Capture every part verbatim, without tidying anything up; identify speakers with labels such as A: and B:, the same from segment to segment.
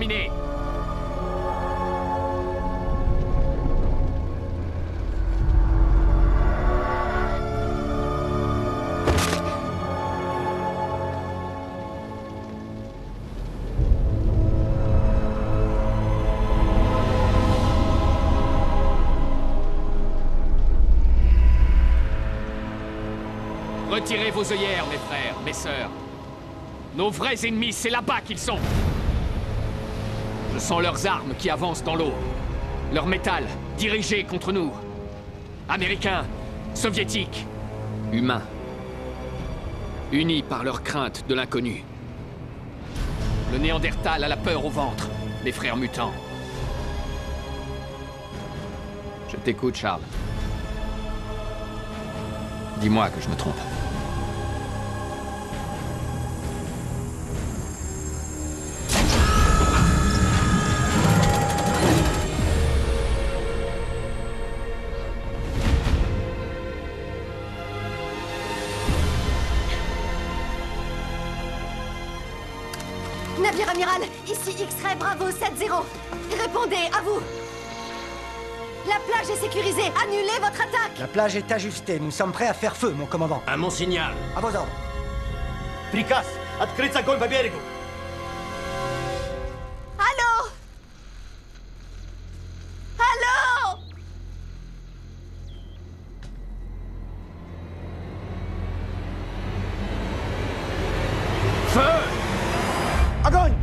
A: terminé. Retirez vos œillères, mes frères, mes sœurs. Nos vrais ennemis, c'est là-bas qu'ils sont. Je sens leurs armes qui avancent dans l'eau. Leur métal, dirigé contre nous. Américains, soviétiques, humains. Unis par leur crainte de l'inconnu. Le Néandertal a la peur au ventre, les frères mutants. Je t'écoute, Charles. Dis-moi que je me trompe.
B: Navire amiral, ici X-Ray Bravo sept zéro. Répondez, à vous. La plage est sécurisée, annulez votre attaque.
C: La plage est ajustée, nous sommes prêts à faire feu, mon commandant.
D: À mon signal.
C: À vos ordres.
E: Приказ! Открыть огонь по берегу!
B: Allô? Allô?
A: Feu!
C: Огонь!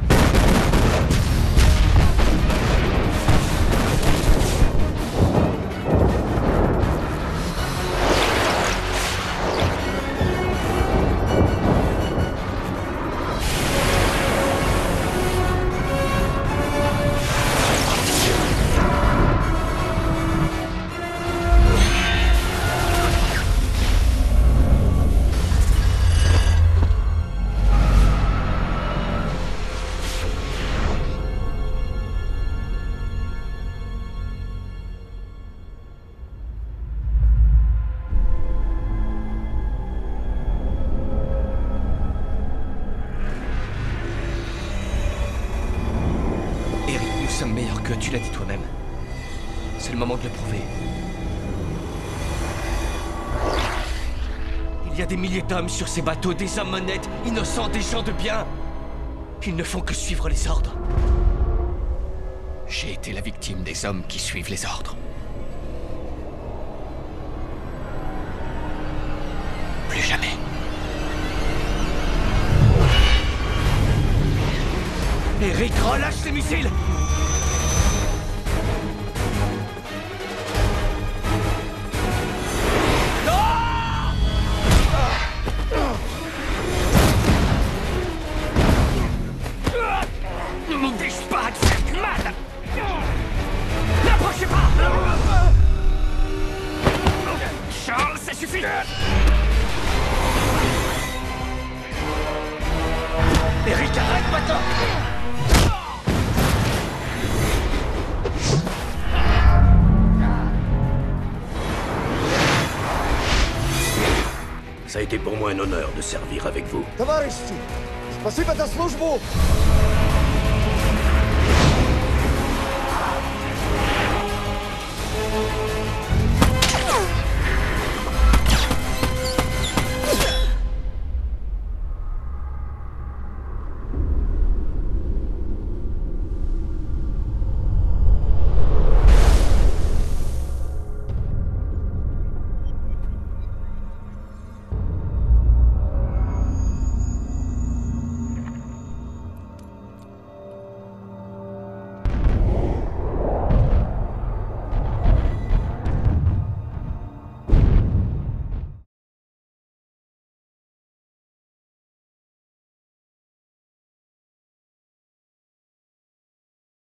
E: Nous sommes meilleurs qu'eux, tu l'as dit toi-même. C'est le moment de le prouver. Il y a des milliers d'hommes sur ces bateaux, des hommes honnêtes, innocents, des gens de bien. Ils ne font que suivre les ordres.
A: J'ai été la victime des hommes qui suivent les ordres. Plus jamais.
E: Eric, relâche les missiles!
A: Ne m'oblige pas à te faire mal! N'approchez pas! Charles, ça suffit!
E: Eric, arrête maintenant!
D: Ça a été pour moi un honneur de servir avec vous.
C: Товарищи, спасибо за службу!